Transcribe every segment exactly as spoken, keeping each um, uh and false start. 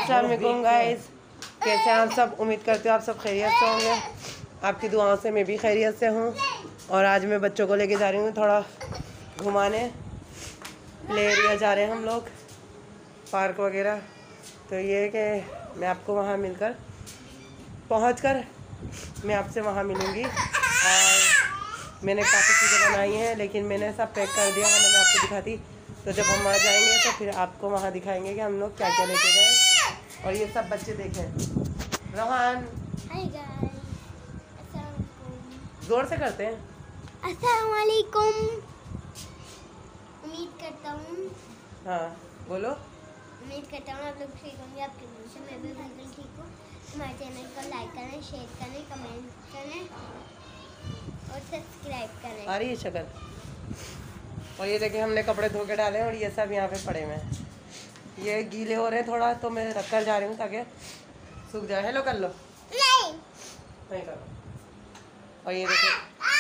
अस्सलाम वालेकुम गाइस, कैसे हैं आप सब। उम्मीद करते हो आप सब खैरियत से होंगे। आपकी दुआओं से मैं भी खैरियत से हूँ। और आज मैं बच्चों को लेके जा रही हूँ थोड़ा घुमाने। प्ले एरिया जा रहे हैं हम लोग, पार्क वगैरह। तो ये है कि मैं आपको वहाँ मिलकर पहुँच कर मैं आपसे वहाँ मिलूँगी। और मैंने काफ़ी चीज़ें बनाई हैं, लेकिन मैंने सब पैक कर दिया, वरना मैं आपको दिखाती। तो जब हम वहाँ जाएंगे तो फिर आपको वहाँ दिखाएंगे कि हम लोग क्या क्या लेके गए। और ये सब बच्चे देखें। रोहान, जोर से करते हैं। अस्सलाम वालेकुम। उम्मीद करता हूँ, हाँ बोलो। उम्मीद करता हूँ आप लोग ठीक होंगे। आपके मुझ से मैं भी बिल्कुल ठीक हूँ। हमारे चैनल को लाइक करें, शेयर करें, कमेंट करें और सब्सक्राइब करें। आ रही है शक्ल। और ये देखिए हमने कपड़े धो के डाले और ये सब यहाँ पे पड़े हुए हैं। ये गीले हो रहे हैं थोड़ा, तो मैं रख कर जा रही हूँ ताकि सूख जाए। हेलो कर लो। नहीं नहीं करो। और ये देखिए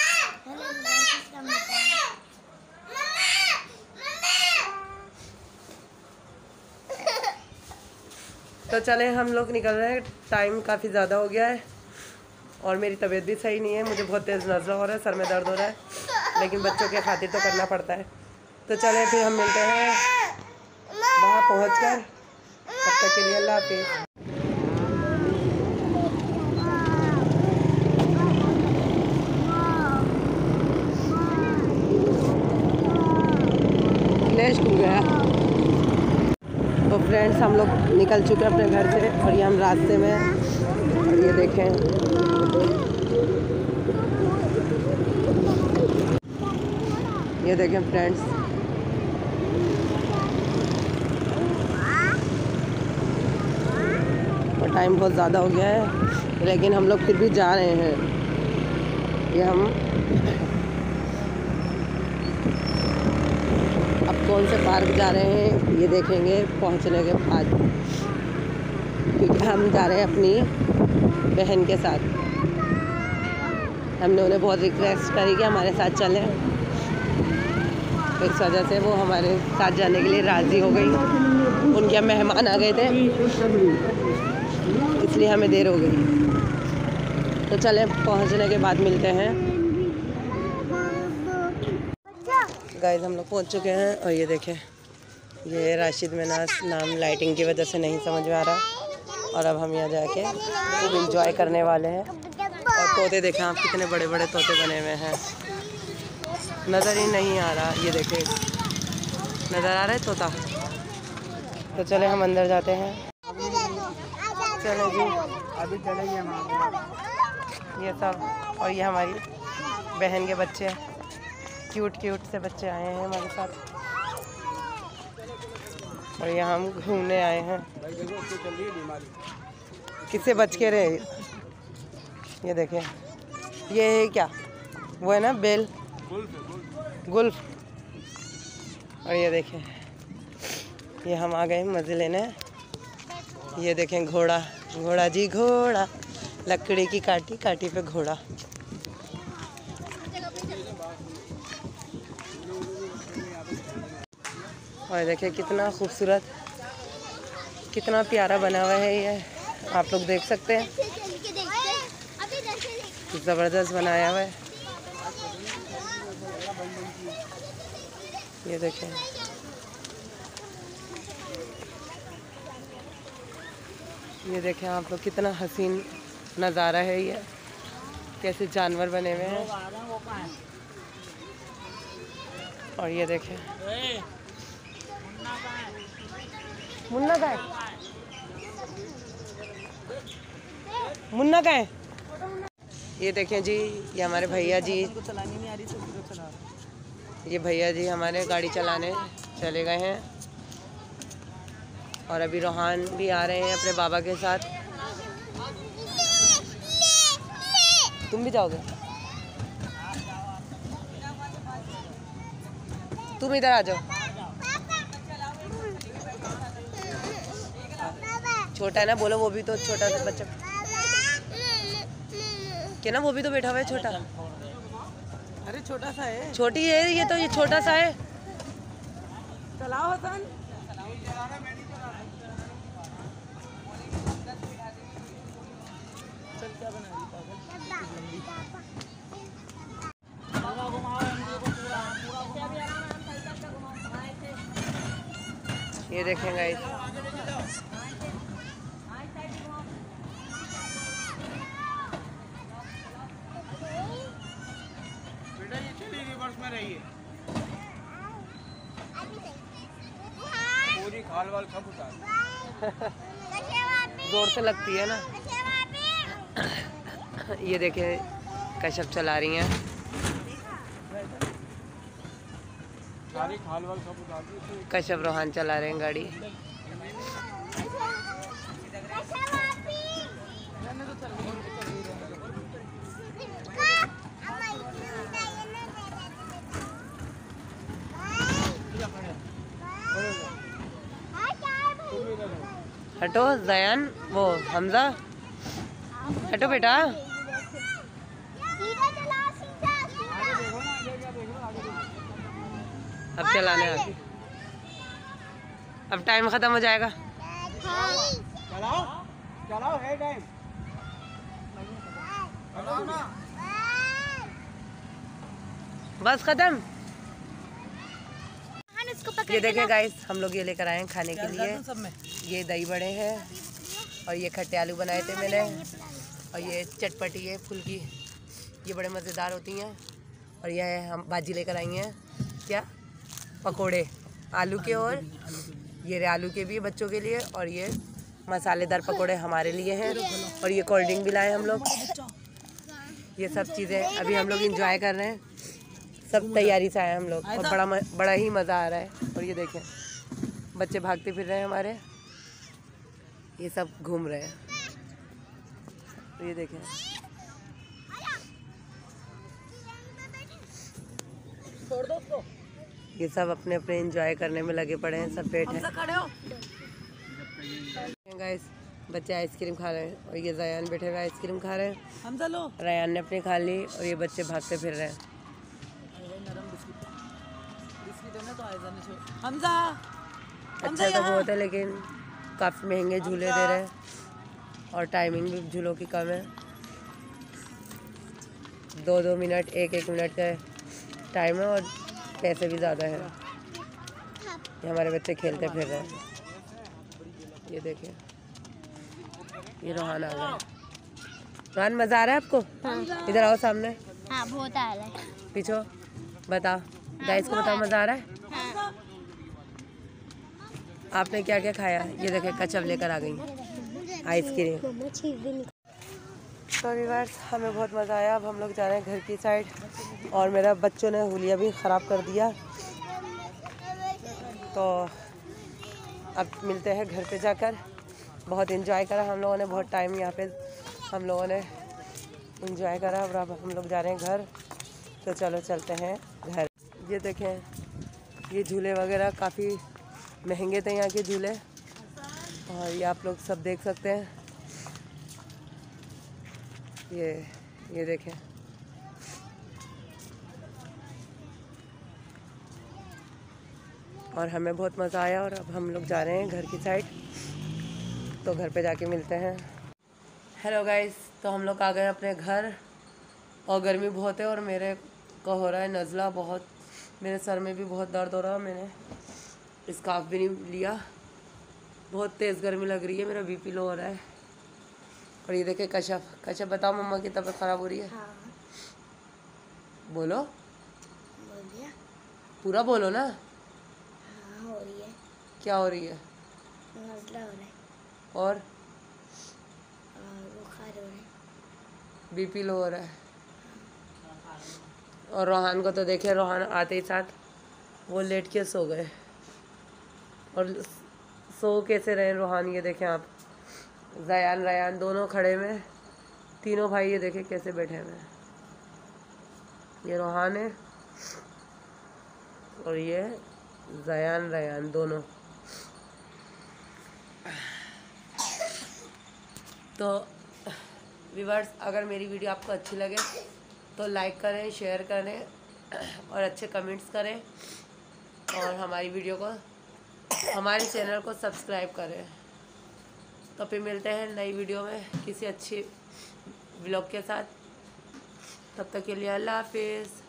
तो चले हम लोग निकल रहे हैं। टाइम काफ़ी ज़्यादा हो गया है और मेरी तबीयत भी सही नहीं है। मुझे बहुत तेज़ नज़ला हो रहा है, सर में दर्द हो रहा है, लेकिन बच्चों के खातिर तो करना पड़ता है। तो चले फिर हम मिलते हैं वहाँ पहुँचकर। तब तक के लिए अल्लाह हाफिज़। फ्लैश टूट गया। तो फ्रेंड्स हम लोग निकल चुके हैं अपने घर से और ये हम रास्ते में हैं। और ये देखें, ये देखें फ्रेंड्स, और टाइम बहुत ज़्यादा हो गया है, लेकिन हम लोग फिर भी जा रहे हैं। ये हम अब कौन से पार्क जा रहे हैं ये देखेंगे पहुंचने के बाद, क्योंकि हम जा रहे हैं अपनी बहन के साथ। हमने उन्हें बहुत रिक्वेस्ट करी कि हमारे साथ चलें, इस वजह से वो हमारे साथ जाने के लिए राज़ी हो गई। उनके मेहमान आ गए थे, इसलिए हमें देर हो गई। तो चलें पहुंचने के बाद मिलते हैं। गाइस हम लोग पहुंच चुके हैं और ये देखें, ये राशिद मिनास नाम लाइटिंग की वजह से नहीं समझ में आ रहा। और अब हम यहाँ जाके खूब इंजॉय करने वाले हैं। और तोते देखें आप, कितने बड़े बड़े तोते बने हुए हैं, नज़र ही नहीं आ रहा। ये देखें, नज़र आ रहा है तोता। तो चले हम अंदर जाते हैं। चले जी, अभी चलेंगे हम। ये सब, और ये हमारी बहन के बच्चे, क्यूट क्यूट से बच्चे आए हैं हमारे साथ। और यहाँ हम घूमने आए हैं। किससे बच के रहे। ये देखें, ये है क्या, वो है ना बेल, गुल्फ। और ये देखें, ये हम आ गए मज़े लेने। ये देखें घोड़ा, घोड़ा जी घोड़ा, लकड़ी की काटी काटी पे घोड़ा। और देखिए कितना खूबसूरत, कितना प्यारा बना हुआ है। ये आप लोग देख सकते हैं, ज़बरदस्त बनाया हुआ है। ये देखें, ये देखें आप लोग, कितना हसीन नज़ारा है। ये कैसे जानवर बने हुए हैं। और ये देखें, मुन्ना का है, मुन्ना का है। ये देखें जी, ये हमारे भैया जी, ये भैया जी हमारे गाड़ी चलाने चले गए हैं। और अभी रोहान भी आ रहे हैं अपने बाबा के साथ। तुम भी जाओगे? तुम इधर आ जाओ। छोटा है ना, बोलो वो भी तो छोटा सा बच्चा क्या ना, वो भी तो बैठा हुआ है छोटा। अरे छोटा सा है, छोटी है ये तो, ये छोटा सा है। चलाओ हसन। ये देखें गाइस, बेटा ये चली रिवर्स में रहिए, पूरी खाल वाल सब उतार। जोर से लगती है ना। ये देखें कश्यप चला रही हैं, सारी खाल वाल सब उतार दी। कश्यप रोहान चला रहे हैं गाड़ी। हटो जयान, वो हमजा हटो बेटा। अब चलाने आगे, अब टाइम खत्म हो जाएगा। चलाओ चलाओ, है टाइम, चलाओ ना। बस खत्म। ये देखें गाइस, हम लोग ये लेकर आए हैं खाने के लिए। ये दही बड़े हैं और ये खट्टे आलू बनाए थे मैंने, और ये चटपटी है फुल्की, ये बड़े मज़ेदार होती हैं। और ये हम भाजी लेकर आई हैं, क्या पकोड़े आलू के, और ये आलू के भी बच्चों के लिए, और ये मसालेदार पकोड़े हमारे लिए हैं। और ये कोल्ड ड्रिंक भी लाए हम लोग। ये सब चीज़ें अभी हम लोग इंजॉय कर रहे हैं, सब तैयारी से आए हम लोग, और बड़ा म, बड़ा ही मज़ा आ रहा है। और ये देखें बच्चे भागते फिर रहे हैं हमारे, ये सब घूम रहे हैं। तो ये देखें ये सब अपने अपने एंजॉय करने में लगे पड़े हैं, सब बैठे गाइस। बच्चे आइसक्रीम खा रहे हैं और ये जयान बैठे हुए आइसक्रीम खा रहे हैं। हमजा लो, रयान ने अपनी खा ली और ये बच्चे भागते फिर रहे हैं। हमजा अच्छा तो बहुत है, लेकिन काफ़ी महंगे झूले दे रहे हैं और टाइमिंग भी झूलों की कम है। दो दो मिनट एक एक मिनट का टाइम है और पैसे भी ज़्यादा हैं। ये हमारे बच्चे खेलते फिर रहे हैं। ये देखिए ये रोहान आ गया। रोहान मज़ा आ रहा है आपको? हाँ। इधर आओ सामने। हाँ बहुत आ रहा है। पीछो बताओ गाइस को, बताओ मज़ा आ रहा है? हाँ। आपने क्या क्या खाया? ये देखे कचप लेकर आ गई आइसक्रीम। तो व्यूअर्स हमें बहुत मज़ा आया। अब हम लोग जा रहे हैं घर की साइड, और मेरा बच्चों ने हुलिया भी ख़राब कर दिया। तो अब मिलते हैं घर पे जाकर। बहुत एंजॉय करा हम लोगों ने, बहुत टाइम यहाँ पे हम लोगों ने एंजॉय करा। और अब हम लोग जा रहे हैं घर, तो चलो चलते हैं घर। ये देखें ये झूले वगैरह काफ़ी महंगे थे यहाँ के झूले, और ये आप लोग सब देख सकते हैं। ये ये देखें और हमें बहुत मज़ा आया। और अब हम लोग जा रहे हैं घर की साइड, तो घर पे जाके मिलते हैं। हेलो गाइस, तो हम लोग आ गए अपने घर, और गर्मी बहुत है और मेरे को हो रहा है नज़ला बहुत, मेरे सर में भी बहुत दर्द हो रहा है। मैंने स्कार्फ भी नहीं लिया, बहुत तेज़ गर्मी लग रही है, मेरा बीपी लो हो रहा है। और ये देखे कश्यप, कश्यप बताओ मम्मा की तबीयत ख़राब हो रही है? हाँ। बोलो, बोल दिया। पूरा बोलो ना। हाँ हो रही है। क्या हो रही है? नज़ला हो रहा है और और बुखार हो रहा है, बीपी लो हो रहा है। और रोहान को तो देखे, रोहान आते ही साथ वो लेट के सो गए। और सो कैसे रहे रोहान, ये देखें आप, जयान रयान दोनों खड़े में, तीनों भाई ये देखें कैसे बैठे हुए हैं। ये रोहान है और ये जयान रयान दोनों। तो व्यूअर्स अगर मेरी वीडियो आपको अच्छी लगे तो लाइक करें, शेयर करें और अच्छे कमेंट्स करें, और हमारी वीडियो को, हमारे चैनल को सब्सक्राइब करें। तो फिर मिलते हैं नई वीडियो में किसी अच्छी व्लॉग के साथ। तब तक के लिए अल्लाह हाफिज़।